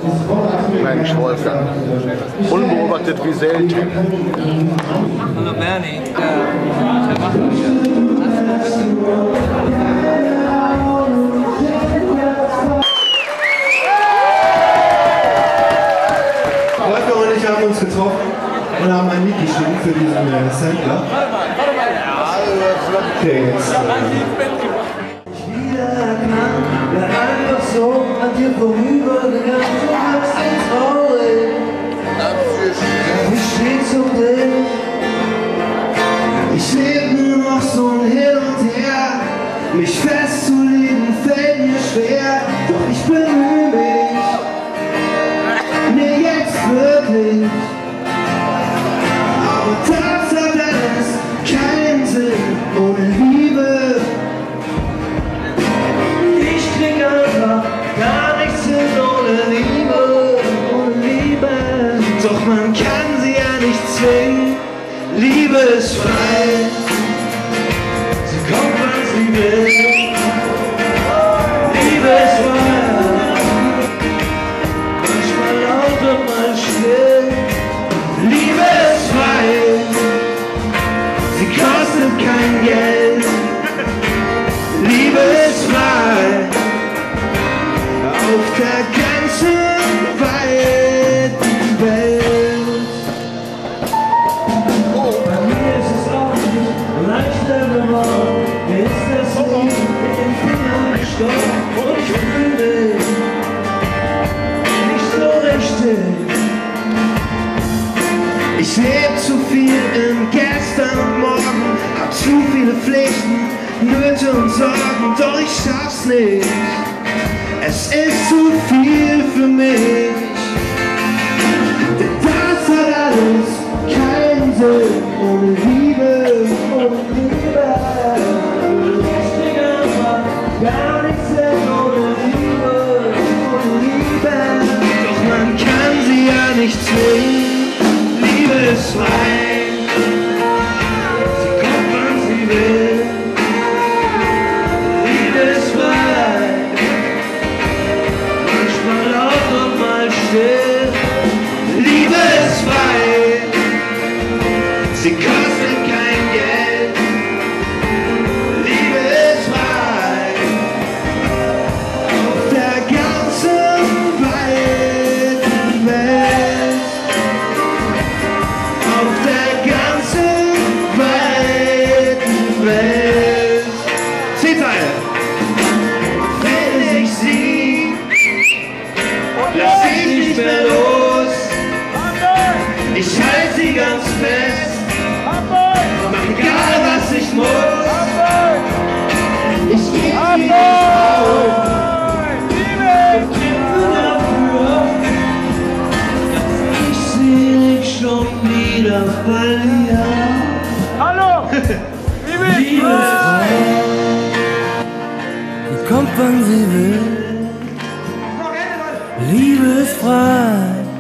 Mensch, Wolfgang. Unbeobachtet wie selten. Hallo Bernie. Was machen wir? Wolfgang und ich haben uns getroffen und haben ein Lied geschrieben für diesen Sampler. Okay, jetzt. Der einfach so an dir vorübergegangen, du hast den traurig. Ich steh zu dich. Ich lebe nur noch so ein Hin und Her. Mich festzulegen fällt mir schwer. Doch ich bemühe mich. Nee, jetzt wirklich. Aber das hat alles keinen Sinn ohne Liebe. Gar nichts hin ohne Liebe, ohne Liebe. Doch man kann sie ja nicht zwingen. Liebe ist frei. Sie kommt, wann sie will. Liebe ist frei. Manchmal laut und mal still. Liebe ist frei. Sie kostet kein Geld. Liebe ist frei. Auf der ganzen weiten Welt. Bei mir ist es auch nicht leichter geworden. Mir ist das Lied in den Fingern gestorben. Und ich fühle mich nicht so richtig. Ich lebe zu viel im Gestern und Morgen, hab zu viele Pflichten, Nöte und Sorgen, doch ich schaff's nicht. Es ist zu viel für mich, denn das hat alles keinen Sinn ohne Liebe, ohne Liebe. Ich krieg einfach gar nichts hin ohne Liebe, ohne Liebe. Doch man kann sie ja nicht zwingen, Liebe ist frei. Sie kommt, wann sie will. Liebe ist frei. Liebe ist frei, sie kostet kein Geld. Liebe ist frei, auf der ganzen weiten Welt. Auf der ganzen weiten Welt. C-Teil. Wenn ich sie lass ich nicht mehr los. Ich halte sie ganz fest. Mach egal was ich muss. Ich geb sie nicht auf. Und kämpfe dafür, dass ich sie nicht schon wieder verliere. Hallo! Liebe ist frei. Sie kommt, wann sie will. Liebe ist frei,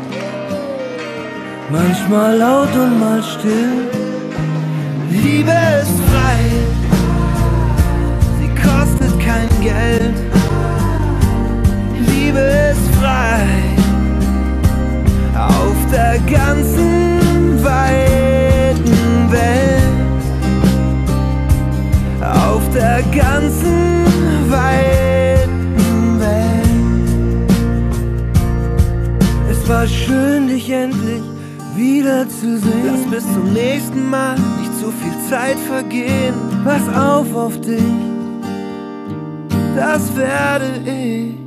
manchmal laut und mal still. Liebe ist frei, sie kostet kein Geld. Liebe ist frei, auf der ganzen weiten Welt. Auf der ganzen weiten Welt. Es war schön, dich endlich wiederzusehen. Lass bis zum nächsten Mal nicht zu viel Zeit vergehen. Pass auf dich, das werde ich.